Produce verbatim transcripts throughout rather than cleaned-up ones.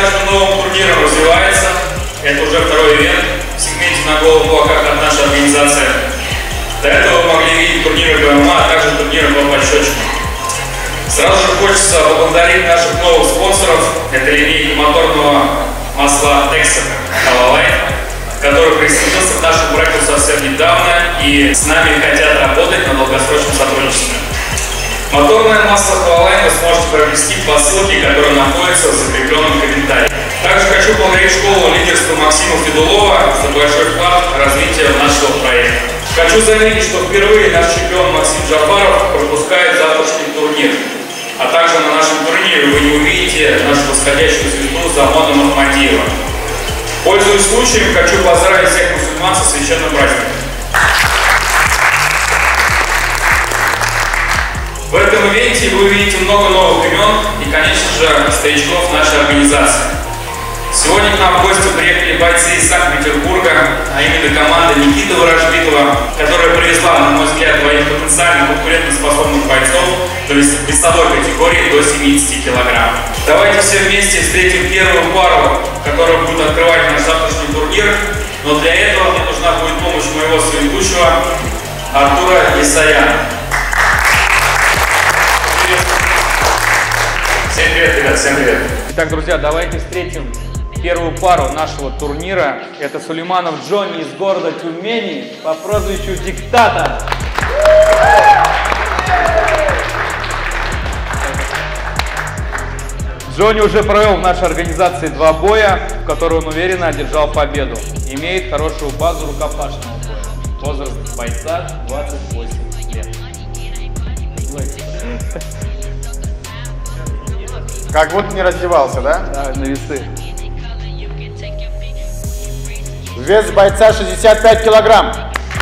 каждым новым турниром развивается. Это уже второй ивент в сегменте на голых кулаках от нашей организации. До этого вы могли видеть турниры ГМА, а также турниры по пощечинам. Сразу же хочется поблагодарить наших новых спонсоров. Это линейка моторного масла Texaco Haloline, который присоединился к нашему проекту совсем недавно и с нами хотят работать на долгосрочном сотрудничестве. Моторное масло Haloline вы сможете приобрести по ссылке, которая находится в закрепленном комментарии. Также хочу поблагодарить школу лидерства Максима Федулова за большой вклад в развитие нашего проекта. Хочу заметить, что впервые наш чемпион Максим Джафаров пропускает завтрашний турнир. А также на нашем турнире вы не увидите нашу восходящую звезду Замона Махмадиева. Пользуясь случаем, хочу поздравить всех мусульман со священным праздником. В этом ивенте вы увидите много новых имен и, конечно же, старичков нашей организации. Сегодня к нам в гости приехали бойцы из Санкт-Петербурга, а именно команда Никиты Ворожбитова, которая привезла, на мой взгляд, двоих потенциально конкурентоспособных бойцов, то есть в весовой категории до семидесяти килограмм. Давайте все вместе встретим первую пару, которая будет открывать наш завтрашний турнир, но для этого мне нужна будет помощь моего соведущего Артура Исаяна. Всем привет, ребят, всем привет. Итак, друзья, давайте встретим первую пару нашего турнира. Это Сулейманов Джонни из города Тюмени по прозвищу Диктатор. Джонни уже провел в нашей организации два боя, в которых он уверенно одержал победу. Имеет хорошую базу рукопашного боя. Возраст бойца двадцать восемь лет. Как будто не раздевался, да? Да, на весы. Вес бойца шестьдесят пять килограмм.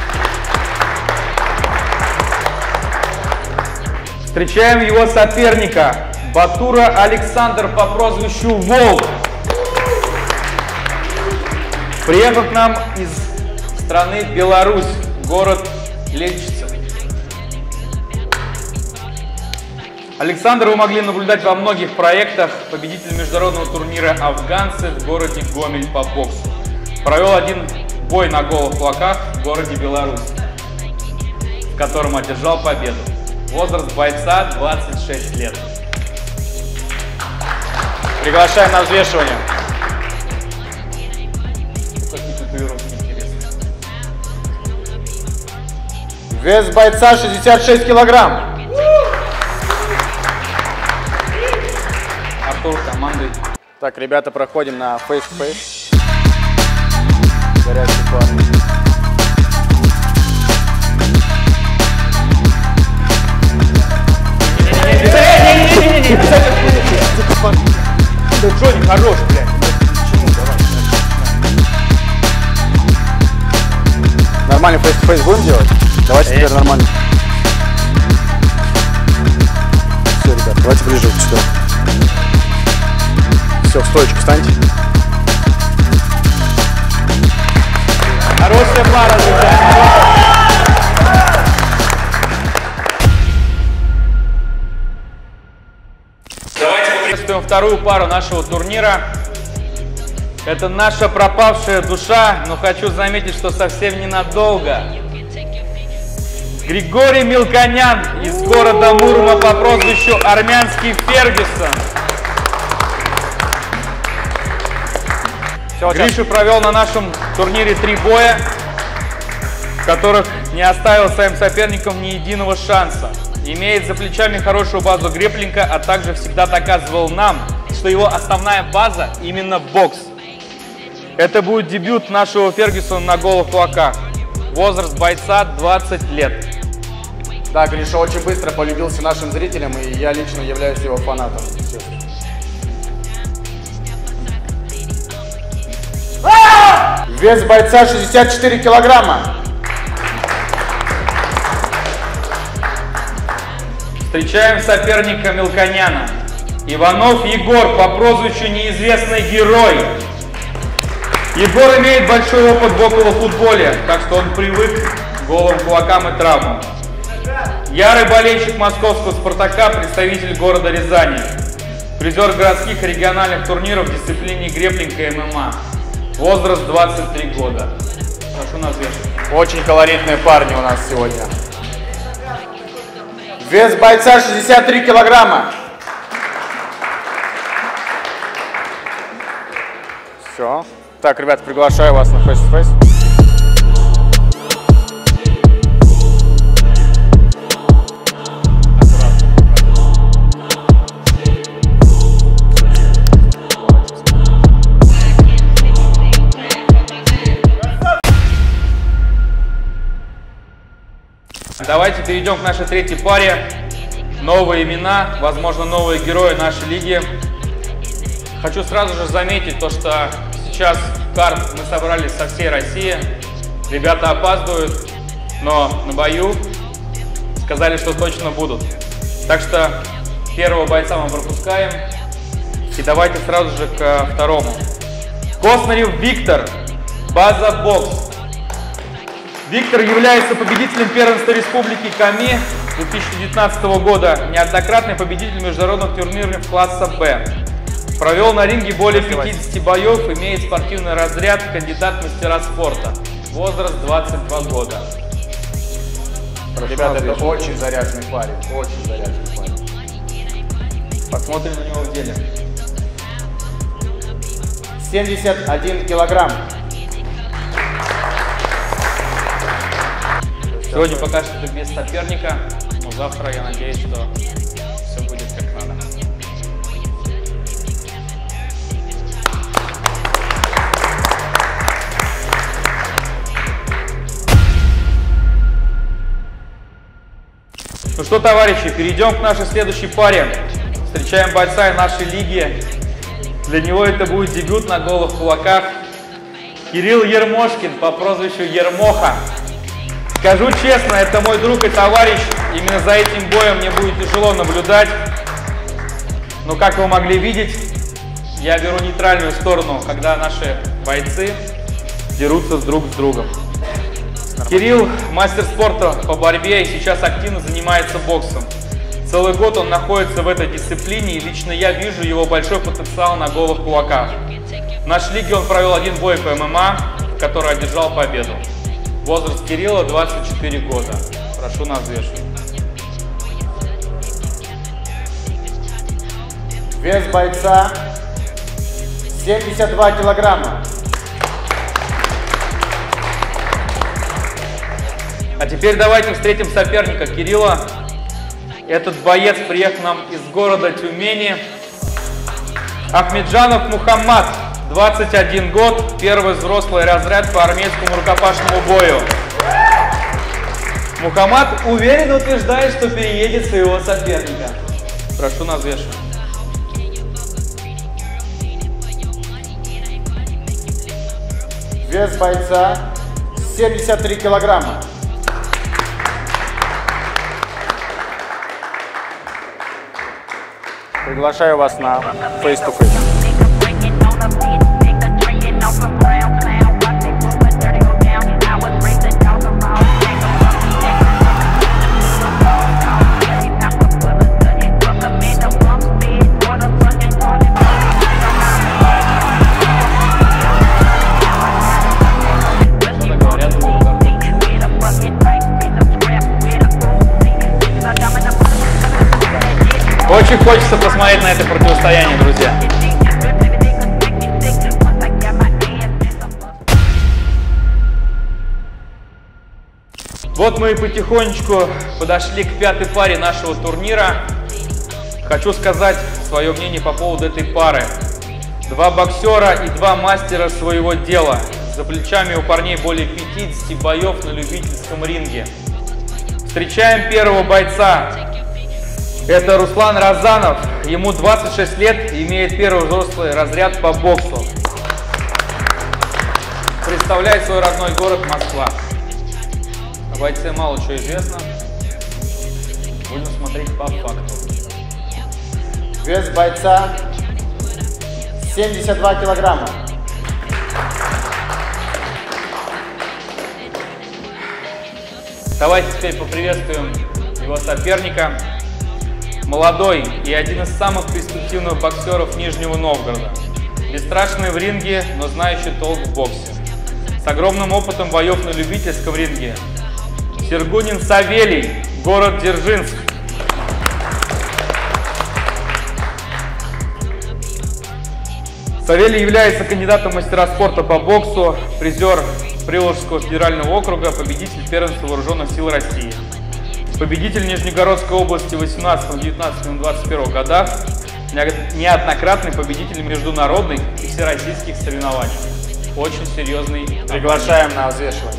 Встречаем его соперника. Батура Александр по прозвищу Волк. Приехал к нам из страны Беларусь, город Лечица. Александра вы могли наблюдать во многих проектах. Победитель международного турнира «Афганцы» в городе Гомель по боксу. Провел один бой на голых кулаках в городе Беларусь, в котором одержал победу. Возраст бойца двадцать шесть лет. Приглашаем на взвешивание. Какие татуировки интересные. Вес бойца шестьдесят шесть килограмм. Артур, командуй. Так, ребята, проходим на фейс-то-фейс. Горячий парень. Да Джонни хорош, блядь. Почему? Давай. Нормальный фейс-то-фейс будем делать? Давайте теперь нормально. Все, ребят, давайте ближе к четырем. Все, в стоечку встаньте. Хорошая пара, друзья. Давайте Приветствуем вторую пару нашего турнира. Это наша пропавшая душа, но хочу заметить, что совсем ненадолго. Григорий Мелконян из города Мурма по прозвищу Армянский Фергюсон. Гриша провел на нашем турнире три боя, в которых не оставил своим соперникам ни единого шанса. Имеет за плечами хорошую базу греплинга, а также всегда доказывал нам, что его основная база именно бокс. Это будет дебют нашего Фергюсона на голых кулаках. Возраст бойца двадцать лет. Да, Гриша очень быстро полюбился нашим зрителям, и я лично являюсь его фанатом. Вес бойца шестьдесят четыре килограмма. Встречаем соперника Мелконяна. Иванов Егор по прозвищу Неизвестный Герой. Егор имеет большой опыт в околофутболе, так что он привык к голым кулакам и травмам. Ярый болельщик московского «Спартака», представитель города Рязани. Призер городских и региональных турниров в дисциплине грэпплинг и эм эм а. Возраст двадцать три года. Прошу на взвешивание. Очень колоритные парни у нас сегодня. Вес бойца шестьдесят три килограмма. Все. Так, ребят, приглашаю вас на face-to-face. Давайте перейдем к нашей третьей паре. Новые имена, возможно, новые герои нашей лиги. Хочу сразу же заметить то, что сейчас карт мы собрали со всей России. Ребята опаздывают, но на бою сказали, что точно будут. Так что первого бойца мы пропускаем. И давайте сразу же к второму. Коснарев Виктор, база бокс. Виктор является победителем первенства Республики Коми две тысячи девятнадцатого года, неоднократный победитель международных турниров класса Б. Провел на ринге более пятидесяти боев, имеет спортивный разряд, кандидат в мастера спорта. Возраст двадцать два года. Ребята, это очень заряженный парень, очень заряженный парень. Посмотрим на него в деле. семьдесят один килограмм. Сегодня пока что без соперника, но завтра я надеюсь, что все будет как надо. Ну что, товарищи, перейдем к нашей следующей паре. Встречаем бойца нашей лиги. Для него это будет дебют на голых кулаках. Кирилл Ермошкин по прозвищу Ермоха. Скажу честно, это мой друг и товарищ. Именно за этим боем мне будет тяжело наблюдать. Но как вы могли видеть, я беру нейтральную сторону, когда наши бойцы дерутся друг с другом. Кирилл мастер спорта по борьбе и сейчас активно занимается боксом. Целый год он находится в этой дисциплине, и лично я вижу его большой потенциал на голых кулаках. В нашей лиге он провел один бой по эм эм а, в который одержал победу. Возраст Кирилла двадцать четыре года. Прошу на взвешивание. Вес бойца семьдесят два килограмма. А теперь давайте встретим соперника Кирилла. Этот боец приехал нам из города Тюмени. Ахмеджанов Мухаммад, двадцать один год, первый взрослый разряд по армейскому рукопашному бою. Мухаммад уверенно утверждает, что переедет своего соперника. Прошу на взвешивание. Вес бойца семьдесят три килограмма. Приглашаю вас на face-to-face. Очень хочется посмотреть на это противостояние, друзья. Вот мы и потихонечку подошли к пятой паре нашего турнира. Хочу сказать свое мнение по поводу этой пары. Два боксера и два мастера своего дела. За плечами у парней более пятидесяти боев на любительском ринге. Встречаем первого бойца. Это Руслан Разанов. Ему двадцать шесть лет и имеет первый взрослый разряд по боксу. Представляет свой родной город Москва. О бойце мало чего известно. Будем смотреть по факту. Вес бойца семьдесят два килограмма. Давайте теперь поприветствуем его соперника. молодой и один из самых перспективных боксеров Нижнего Новгорода. Бесстрашный в ринге, но знающий толк в боксе. С огромным опытом боев на любительском ринге. Сергунин Савелий, город Дзержинск. Савелий является кандидатом в мастера спорта по боксу, призер Приволжского федерального округа, победитель первенства вооруженных сил России. Победитель Нижегородской области в восемнадцатом, девятнадцатом и двадцать первом годах, неоднократный победитель международных и всероссийских соревнований. Очень серьезный. Приглашаем на взвешивание.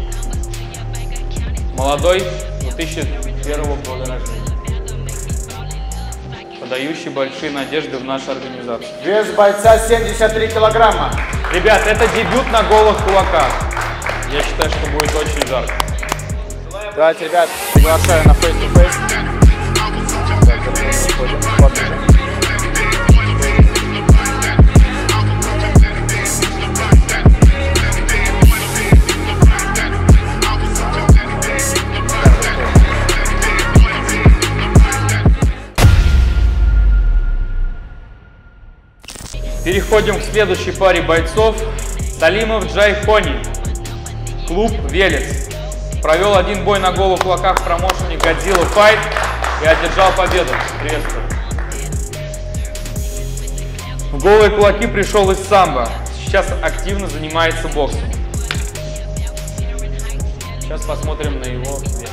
Молодой, две тысячи первого года рождения. Подающий большие надежды в нашу организацию. Вес бойца семьдесят три килограмма. Ребят, это дебют на голых кулаках. Я считаю, что будет очень жарко. Давайте, ребят, приглашаю на face-to-face. Переходим к следующей паре бойцов. Салимов Джайхони, клуб Велес. Провел один бой на голых кулаках в промоушене Godzilla Fight и одержал победу. Приветствую. В голые кулаки пришел из самбо. Сейчас активно занимается боксом. Сейчас посмотрим на его вес.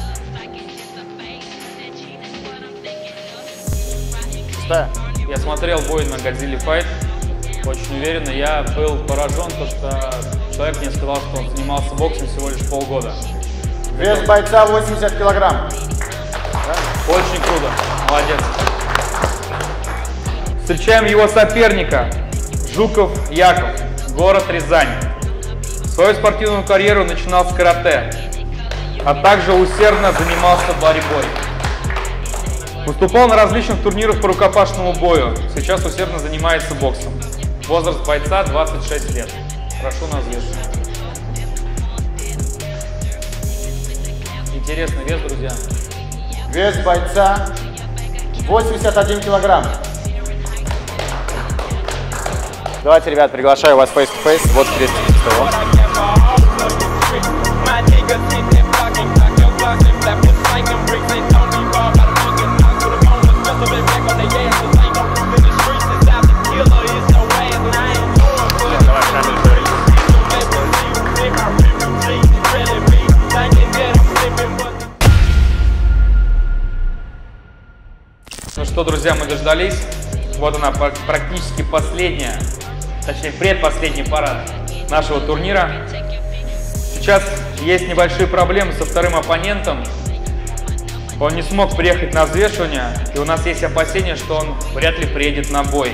Да. Я смотрел бой на Godzilla Fight. Очень уверенно. Я был поражен, потому что человек мне сказал, что он занимался боксом всего лишь полгода. Вес бойца восемьдесят килограмм. Очень круто. Молодец. Встречаем его соперника. Жуков Яков, город Рязань. Свою спортивную карьеру начинал с карате, а также усердно занимался борьбой. Выступал на различных турнирах по рукопашному бою. Сейчас усердно занимается боксом. Возраст бойца двадцать шесть лет. Прошу на взвешивание. Интересный вес, друзья. Вес бойца восемьдесят один килограмм. Давайте, ребят, приглашаю вас face-to-face. Вот крестик стола. Ну что, друзья, мы дождались. Вот она, практически последняя, точнее предпоследняя пара нашего турнира. Сейчас есть небольшие проблемы со вторым оппонентом. Он не смог приехать на взвешивание, и у нас есть опасения, что он вряд ли приедет на бой.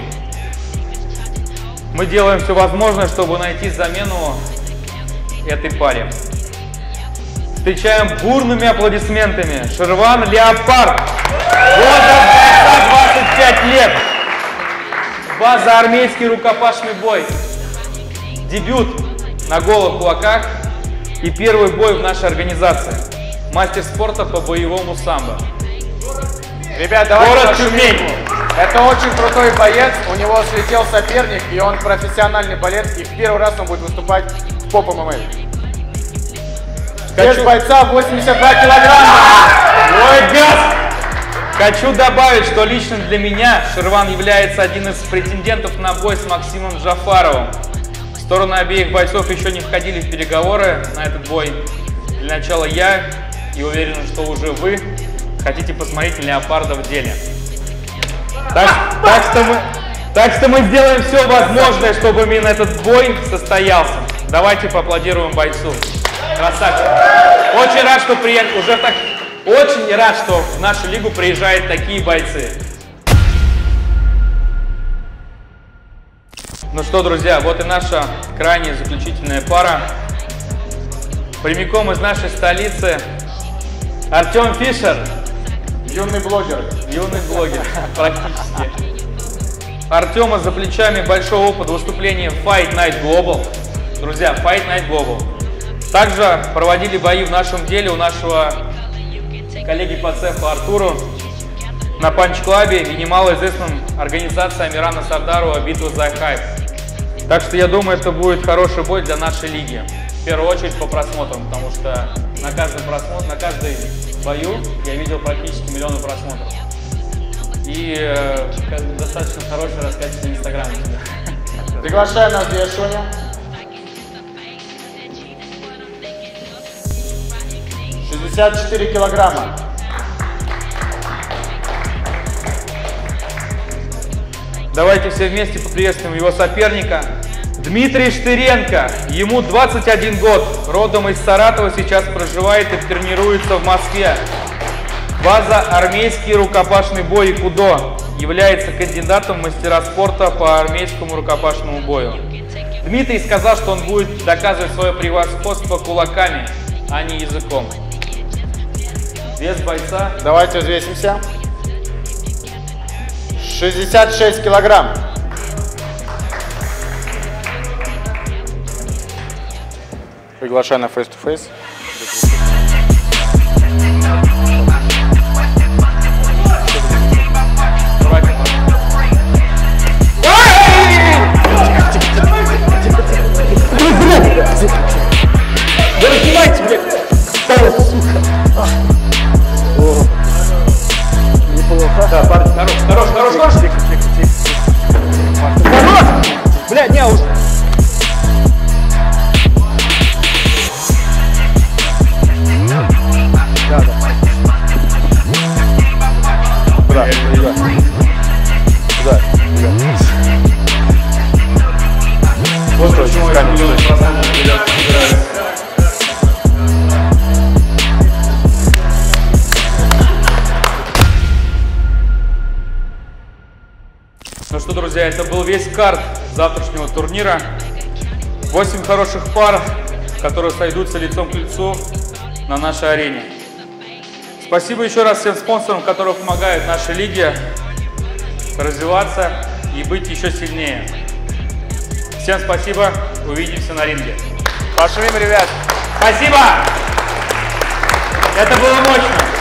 Мы делаем все возможное, чтобы найти замену этой паре. Встречаем бурными аплодисментами Шерван Леопард. Возраст бойца двадцать пять лет. База армейский рукопашный бой. Дебют на голых кулаках и первый бой в нашей организации. Мастер спорта по боевому самбо. Ребят, давайте город Тюмень. Это очень крутой боец. У него слетел соперник, и он профессиональный боец. И в первый раз он будет выступать в поп эм эм а. Вес бойца восемьдесят два килограмма. Ой, газ! Хочу добавить, что лично для меня Шерван является один из претендентов на бой с Максимом Джафаровым. Стороны обеих бойцов еще не входили в переговоры на этот бой. Для начала я, и уверен, что уже вы хотите посмотреть Леопарда в деле. Так, так, что мы, так что мы сделаем все возможное, чтобы именно этот бой состоялся. Давайте поаплодируем бойцу. Красавчик. Очень рад, что приехал. Уже так. Очень рад, что в нашу лигу приезжают такие бойцы. Ну что, друзья, вот и наша крайне заключительная пара. Прямиком из нашей столицы Артем Фишер. Юный блогер. Юный блогер, практически. Артема за плечами большой опыт выступления в Fight Night Global. Друзья, Fight Night Global. Также проводили бои в нашем деле у нашего коллеги по цеху Артуру. на панч-клабе и немалоизвестным организацией Амирана Сардарова «Битва за хайп». Так что я думаю, это будет хороший бой для нашей лиги. В первую очередь по просмотрам, потому что на каждом просмотре, на каждой бою я видел практически миллионы просмотров. И э, достаточно хороший раскачанный инстаграм. Приглашаю на взвешивание. шестьдесят четыре килограмма. Давайте все вместе поприветствуем его соперника. Дмитрий Штыренко. Ему двадцать один год. Родом из Саратова, сейчас проживает и тренируется в Москве. База «Армейский рукопашный бой» и КУДО. Является кандидатом в мастера спорта по армейскому рукопашному бою. Дмитрий сказал, что он будет доказывать свое превосходство кулаками, а не языком. Вес бойца. Давайте взвесимся. шестьдесят шесть килограмм. Приглашаю на face-to-face. Да, парень, хорош, хорош, хорош, хорош. Тихо, тихо, тихо. Хорош! Бля, не, уж. Да, да. Куда? Куда? Куда? Вот почему я камеру. Ну что, друзья, это был весь карт завтрашнего турнира. восемь хороших пар, которые сойдутся лицом к лицу на нашей арене. Спасибо еще раз всем спонсорам, которые помогают нашей лиге развиваться и быть еще сильнее. Всем спасибо, увидимся на ринге. Пошли, ребят. Спасибо! Это было мощно.